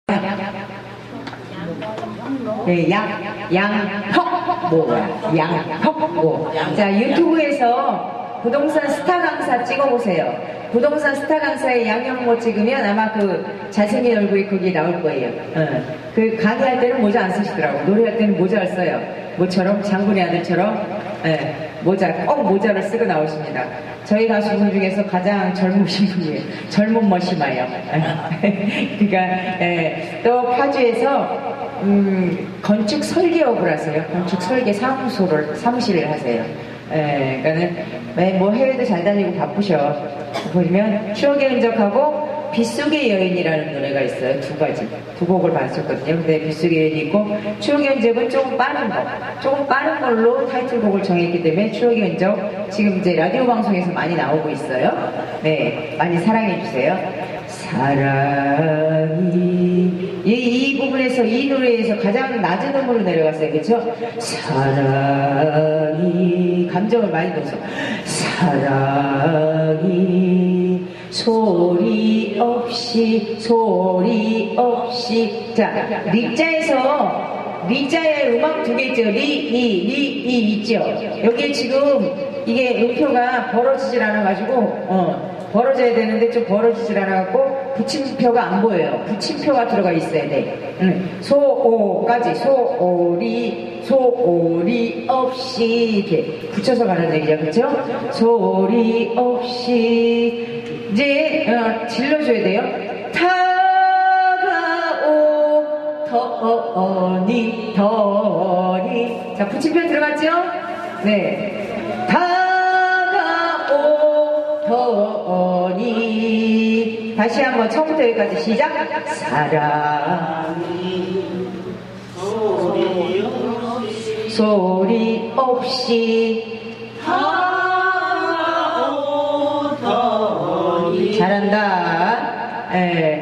네, 양턱모. 자, 유튜브에서 부동산 스타 강사 찍어보세요. 부동산 스타 강사의 양형모 찍으면 아마 그 잘생긴 얼굴이 거기 나올 거예요. 그 강의할 때는 모자 안 쓰시더라고. 노래할 때는 모자를 써요. 모처럼 장군의 아들처럼 꼭 모자를 쓰고 나오십니다. 저희 가수분 중에서 가장 젊으신 분이에요. 젊은 멋이마요. 그러니까 또 파주에서 건축 설계업을 하세요. 건축 설계 사무실을 하세요. 그러니까는 뭐 해외도 잘 다니고 바쁘셔. 보시면 추억의 흔적하고 빗속의 여인이라는 노래가 있어요. 두 곡을 봤었거든요. 근데 빗속의 여인이 있고 추억의 흔적은 조금 빠른 걸로 타이틀곡을 정했기 때문에 추억의 흔적 지금 이제 라디오 방송에서 많이 나오고 있어요. 네, 많이 사랑해 주세요. 사랑이 이 부분에서 이 노래에서 가장 낮은 음으로 내려갔어요. 그렇죠? 사랑이 감정을 많이 넣어서 사랑이 소리 없이 자 리자의 음악 두 개 있죠. 리 있죠. 여기에 지금 이게 음표가 벌어지질 않아가지고 벌어져야 되는데 좀 벌어지질 않아갖고 붙임표가 안 보여요. 붙임표가 들어가 있어야 돼. 소오까지 소리 없이 이렇게 붙여서 가는 얘기죠. 그렇죠? 소리 없이 이제 질러줘야 돼요. 더니 자 붙임표 들어갔죠? 네. 더니 다시 한번 처음부터 여기까지 시작. 사랑이 소리 없이 다가오더니 잘한다.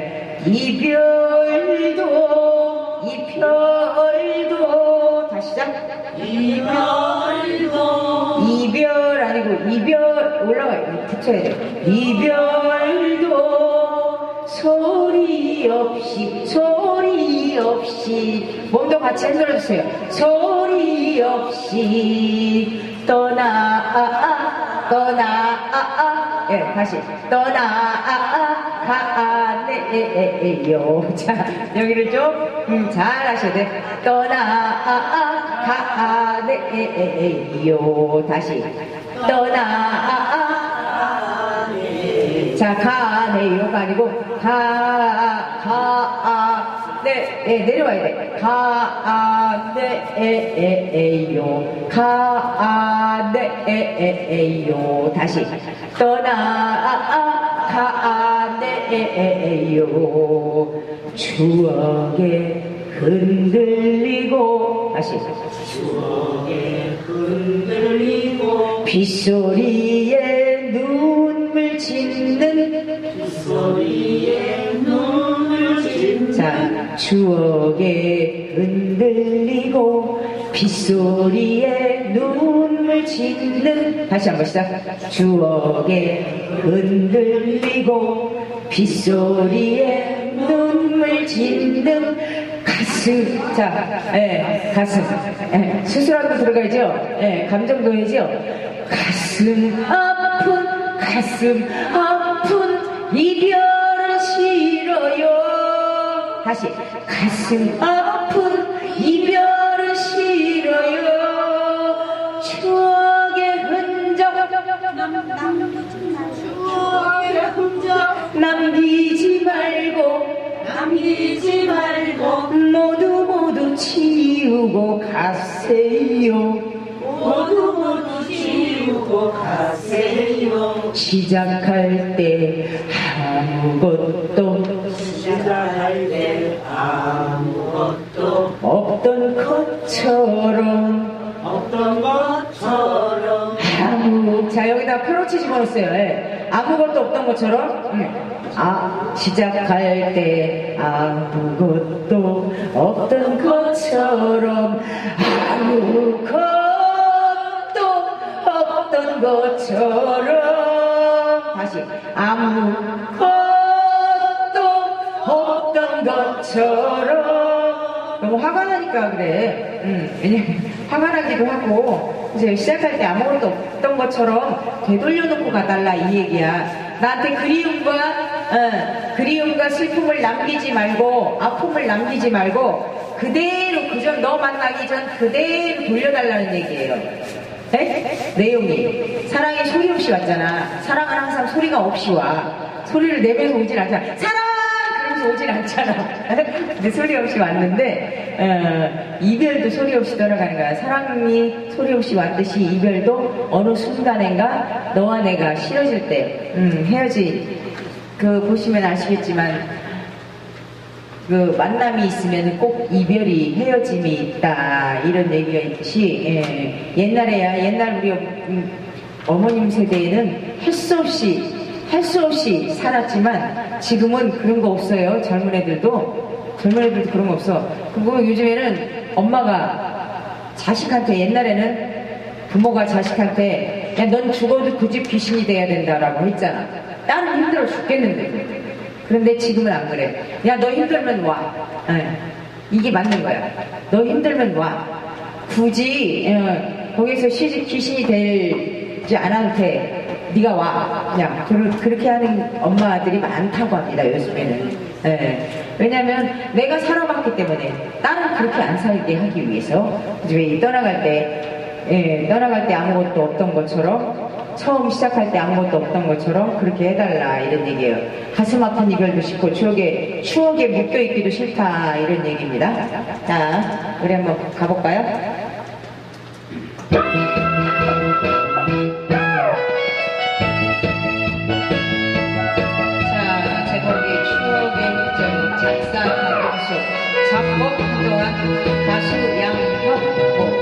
이별도 다시 시작. 이별 아니고 이별 올라가요. 붙여야 돼. 이별도 소리 없이 몸도 같이 흔들어주세요. 소리 없이 다시 떠나가네요. 자, 여기를 좀 잘 하셔야 돼. 떠나가네요. 다시 자, 가네요가 아니고 내려와야 돼. 가네요. 다시 떠나가네요. 추억에 흔들리고 다시 추억에 흔들리고 빗소리에 눈물 짓는 자, 추억에 흔들리고 빗소리에 눈물 짓는 다시 한번 시작. 추억에 흔들리고 빗소리에 눈물 짓는 가슴. 자, 가슴. 수술하고 들어가야죠. 감정 넣어야죠. 가슴 아픈 이별은 싫어요. 다시 가슴 아픈 이별은 싫어요. 추억의 흔적 남기지 말고 모두 치우고 가세요. 시작할 때 아무것도 없던 것처럼 자, 여기다 표로치 집어넣었어요. 아무것도 없던 것처럼 시작할 때 아무것도 없던 것처럼 아무것도 없던 것처럼 다시 아무것도 없던 없던 것처럼. 너무 화가 나니까 그래. 왜냐면 화가 나기도 하고 이제 시작할 때 아무것도 없던 것처럼 되돌려놓고 가달라 이 얘기야. 나한테 그리움과 슬픔을 남기지 말고 아픔을 남기지 말고 그대로 그전 너 만나기 전 그대로 돌려달라는 얘기예요. 네? 내용이 사랑이 소리 없이 왔잖아. 사랑은 항상 소리가 없이 와. 소리를 내면서 오진 않잖아. 사랑! 그러면서 오진 않잖아. 근데 소리 없이 왔는데 이별도 소리 없이 돌아가는 거야. 사랑이 소리 없이 왔듯이 이별도 어느 순간인가 너와 내가 싫어질 때 헤어지. 보시면 아시겠지만 그 만남이 있으면 꼭 이별이 헤어짐이 있다 이런 얘기가 있듯이 옛날 우리 어머님 세대에는 할 수 없이 살았지만 지금은 그런 거 없어요. 젊은 애들도 그런 거 없어. 그리고 요즘에는 엄마가 자식한테 옛날에는 부모가 자식한테 야 넌 죽어도 그 집 귀신이 돼야 된다라고 했잖아. 딸은 힘들어 죽겠는데. 그런데 지금은 안 그래. 야, 너 힘들면 와. 이게 맞는 거야. 너 힘들면 와. 굳이 거기서 시집 귀신이 되지 않아도 돼. 네가 와. 그냥 그렇게 하는 엄마들이 많다고 합니다. 요즘에는. 왜냐면 내가 살아봤기 때문에 딸은 그렇게 안 살게 하기 위해서 왜 떠나갈 때 아무것도 없던 것처럼 처음 시작할 때 아무것도 없던 것처럼 그렇게 해달라 이런 얘기예요. 가슴 아픈 이별도 싫고 추억에 묶여있기도 싫다 이런 얘기입니다. 자, 우리 한번 가볼까요? 자, 제목이 추억의 묵점 작사 강경수 작곡 한동안 가수 양형호.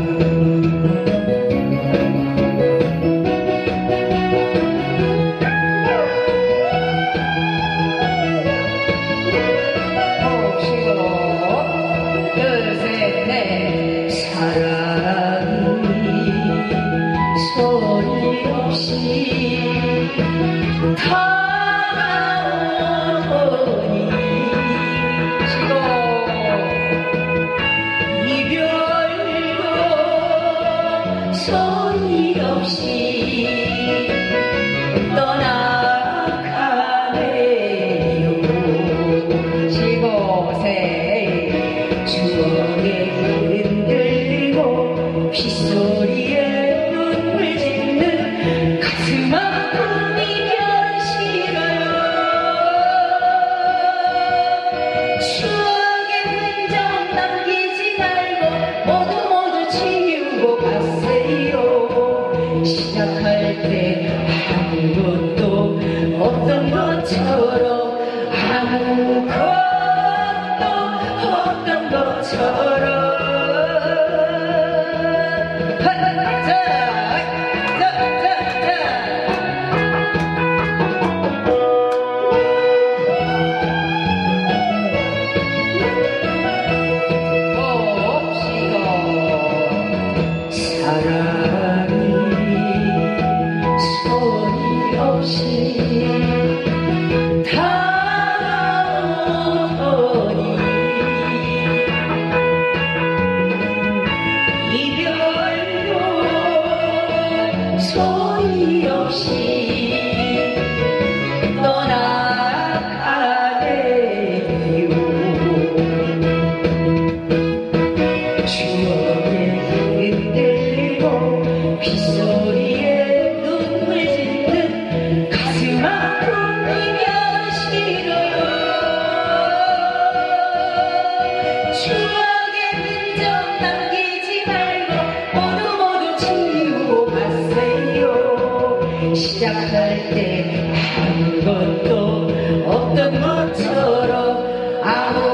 시작할 때 아무것도 없던 것처럼 아무